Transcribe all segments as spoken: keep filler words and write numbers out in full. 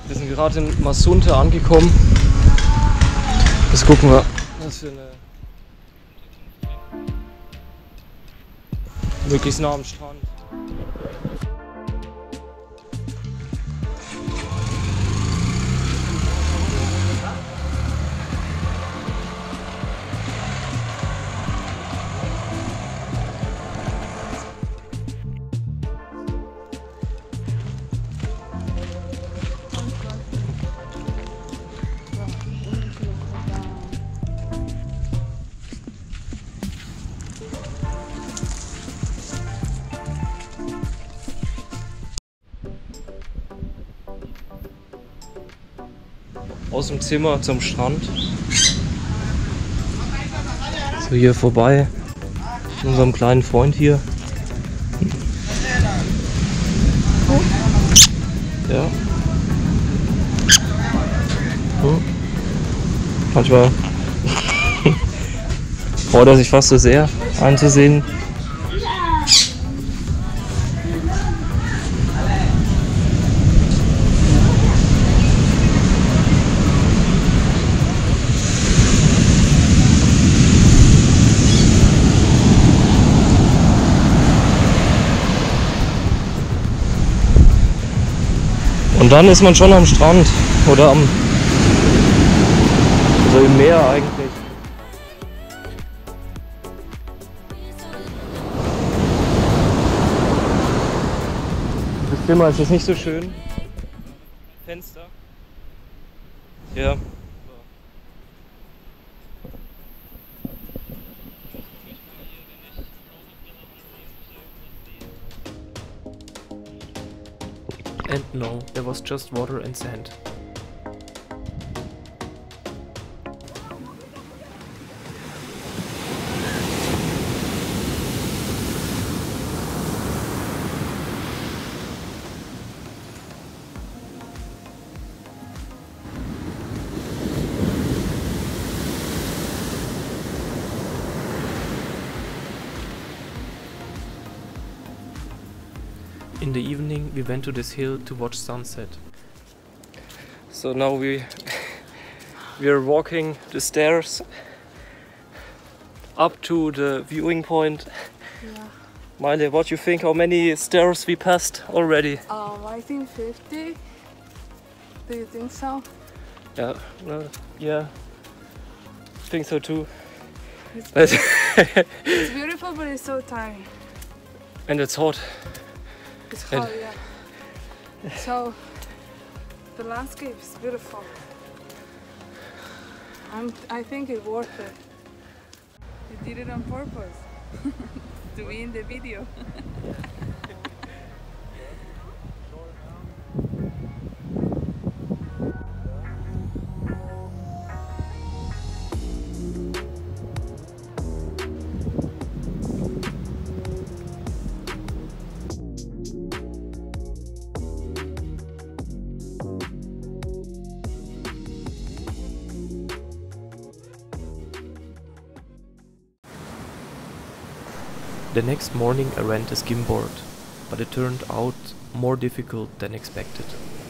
Wir sind gerade in Masunte angekommen. Jetzt gucken wir, was für eine. Möglichst nah am Strand. Aus dem Zimmer zum Strand. So, hier vorbei. Mit unserem kleinen Freund hier. Ja. Hm. Manchmal freut er sich fast so sehr einzusehen. Und dann ist man schon am Strand oder am, also im Meer eigentlich. Das Zimmer ist jetzt nicht so schön. Fenster. Ja. And no, there was just water and sand. In the evening we went to this hill to watch sunset. So now we we are walking the stairs up to the viewing point. Yeah. Miley, what do you think? How many stairs we passed already? Um, I think fifty. Do you think so? Yeah, well, yeah, I think so too. It's, But it's beautiful, but it's so tiring. and it's hot. It's hot, yeah. So the landscape is beautiful. I'm, I think it's worth it. You did it on purpose to be in the video. The next morning I rent a skimboard, but it turned out more difficult than expected.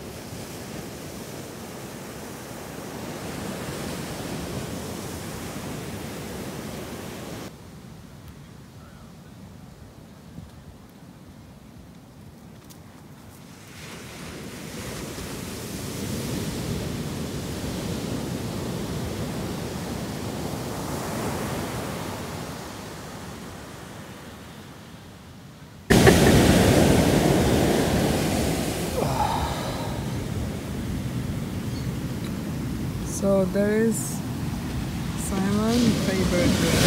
So there is Simon's favorite drink.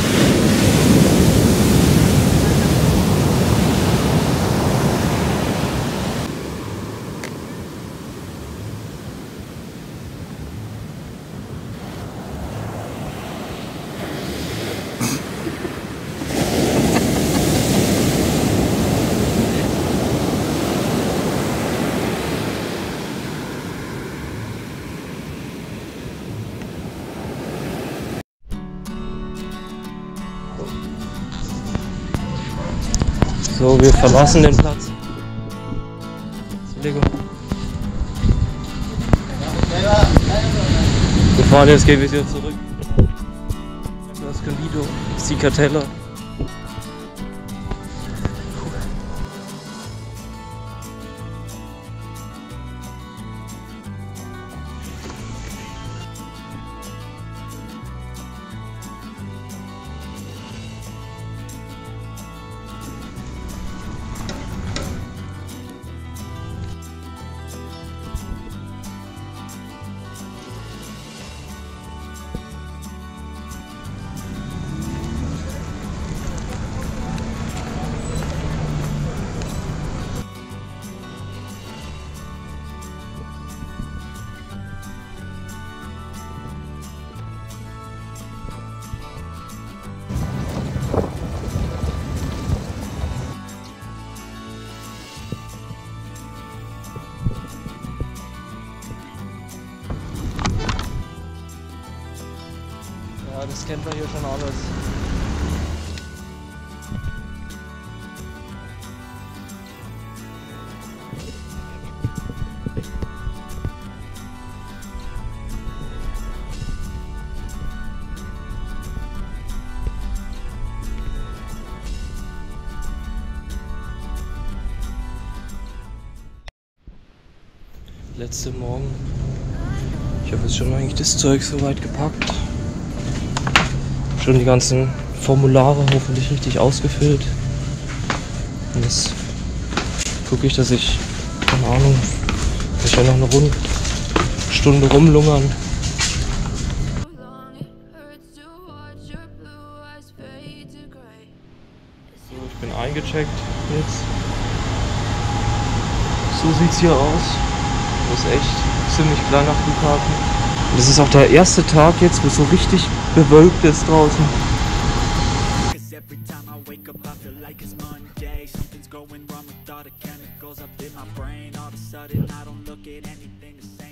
So, wir verlassen den Platz. Lego. fahren jetzt gehen wir wieder zurück. Das Candido, Cicatella. Ja, das kennt man hier schon alles. Letzte Morgen. Ich habe jetzt schon eigentlich das Zeug soweit gepackt. Schon die ganzen Formulare hoffentlich richtig ausgefüllt. Und jetzt gucke ich, dass ich, keine Ahnung, ich ja noch eine Runde, Stunde rumlungern. So, ich bin eingecheckt jetzt. So sieht's hier aus. Das ist echt ziemlich kleiner Flughafen. Und das ist auch der erste Tag jetzt, wo es so richtig bewölkt ist draußen. Something's going wrong with all the chemicals up in my brain. All of a sudden I don't look at anything the same.